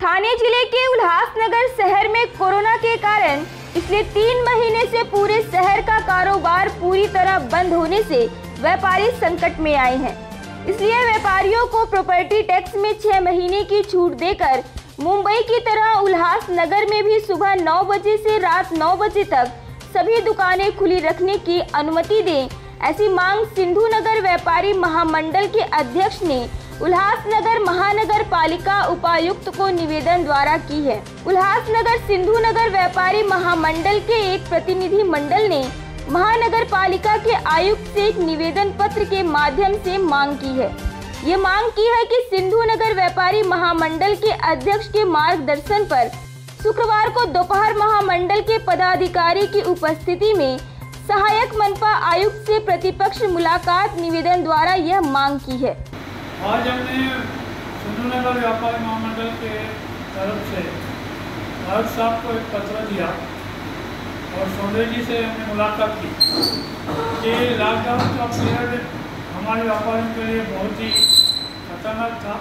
ठाणे जिले के उल्लासनगर शहर में कोरोना के कारण पिछले 3 महीने से पूरे शहर का कारोबार पूरी तरह बंद होने से व्यापारी संकट में आए हैं। इसलिए व्यापारियों को प्रॉपर्टी टैक्स में 6 महीने की छूट देकर मुंबई की तरह उल्लासनगर में भी सुबह 9 बजे से रात 9 बजे तक सभी दुकानें खुली रखने की अनुमति दें, ऐसी मांग सिंधु नगर व्यापारी महामंडल के अध्यक्ष ने उल्लासनगर महानगर पालिका उपायुक्त को निवेदन द्वारा की है। उल्लासनगर सिंधु नगर व्यापारी महामंडल के एक प्रतिनिधि मंडल ने महानगर पालिका के आयुक्त से एक निवेदन पत्र के माध्यम से मांग की है। ये मांग की है कि सिंधु नगर व्यापारी महामंडल के अध्यक्ष के मार्गदर्शन पर शुक्रवार को दोपहर महामंडल के पदाधिकारी की उपस्थिति में सहायक मनपा आयुक्त से प्रतिपक्ष मुलाकात निवेदन द्वारा यह मांग की है। आज हमने सिंधु नगर व्यापारी महामंडल के तरफ से आयुक्त साहब को एक पत्र दिया और सोंदे जी से हमने मुलाकात की कि लॉकडाउन का पीरियड हमारे व्यापारियों के लिए बहुत ही खतरनाक था।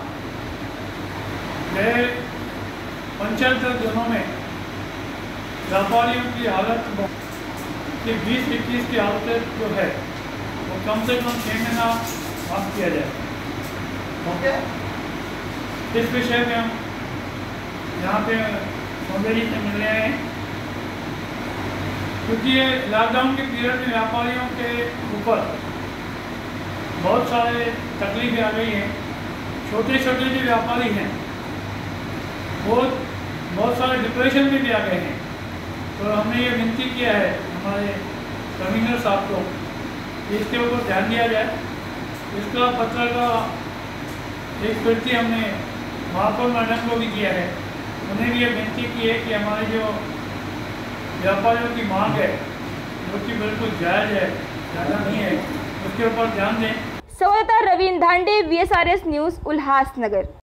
गए 75 दिनों में व्यापारियों की हालत 20-21 की हालत जो है वो कम से कम 6 महीना माफ किया जाए। ओके, इस विषय में हम यहाँ पे सोंदे जी से मिलने आए हैं क्योंकि ये लॉकडाउन के पीरियड में व्यापारियों के ऊपर बहुत सारे तकलीफें आ गई हैं। छोटे छोटे जो व्यापारी हैं वो बहुत सारे डिप्रेशन में भी आ गए हैं। तो हमने ये विनती किया है हमारे कमिश्नर साहब को कि इसके ऊपर ध्यान दिया जाए। इसका पत्र का एक प्रति हमने महापौर मैडम को भी किया है। उन्हें भी ये विनती की है कि हमारे जो व्यापारियों की मांग है जो कि बिल्कुल जायज़ है, ज़्यादा नहीं है, उसके ऊपर ध्यान दें। संवाददाता रवींद्र धांडे, VSRS न्यूज़, उल्लासनगर।